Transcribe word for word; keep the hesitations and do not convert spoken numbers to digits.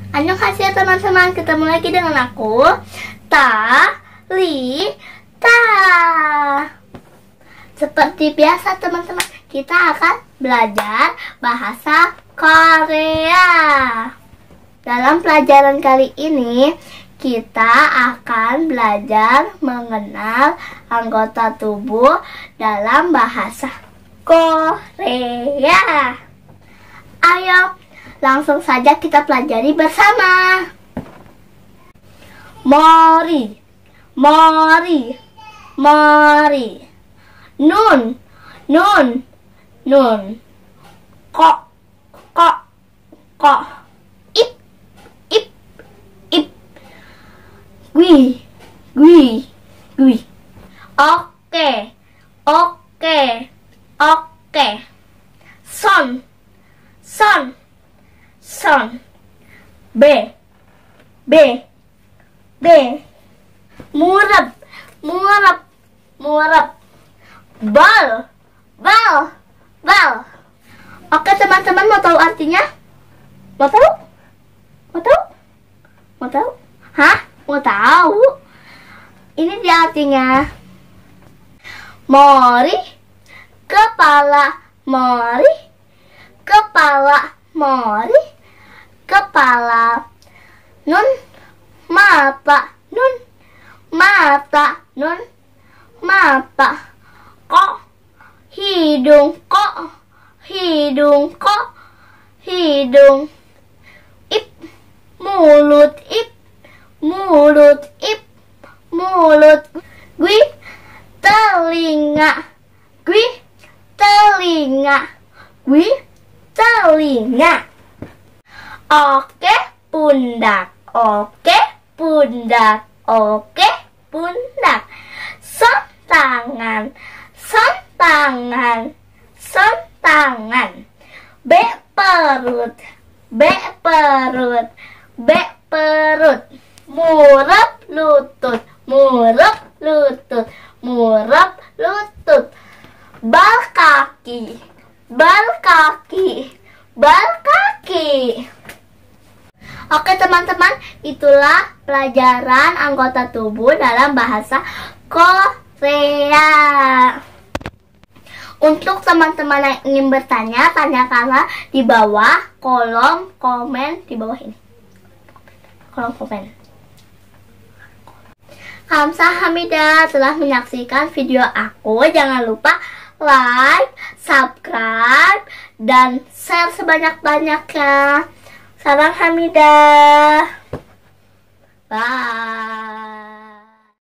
Annyeonghaseyo teman-teman, ketemu lagi dengan aku Talita. Seperti biasa teman-teman, kita akan belajar bahasa Korea. Dalam pelajaran kali ini kita akan belajar mengenal anggota tubuh dalam bahasa Korea. Ayo langsung saja kita pelajari bersama. Mori, mori, mori. Nun, nun, nun. Kok, kok, kok. Ip, ip, ip. Gui, gui, gui. Oke, oke, oke. Son, son, son. B, B, B. Murab, murab, murab. Bal, bal, bal. Oke teman-teman, mau tahu artinya? Mau tahu? Mau tahu? Mau tahu? Hah? Mau tahu? Ini dia artinya. Mori, kepala, mori, kepala, mori, kepala. Nun, mata, nun, mata, nun, mata. Kok, hidung, kok, hidung, kok, hidung. Ip, mulut, ip, mulut, ip, mulut. Gui, telinga, gui, telinga, gui, telinga. Oke, pundak, oke, pundak, oke, pundak. Son, tangan, son, tangan, son, tangan. B, perut, B, perut, B, perut. Murap, lutut, murap, lutut, murap, lutut. Bal kaki, bal kaki, bal kaki. Oke teman-teman, itulah pelajaran anggota tubuh dalam bahasa Korea. Untuk teman-teman yang ingin bertanya, tanyakanlah di bawah kolom komen di bawah ini. Kolom komen. Kamsahamnida telah menyaksikan video aku. Jangan lupa like, subscribe, dan share sebanyak-banyaknya. Salam Hamidah. Bye.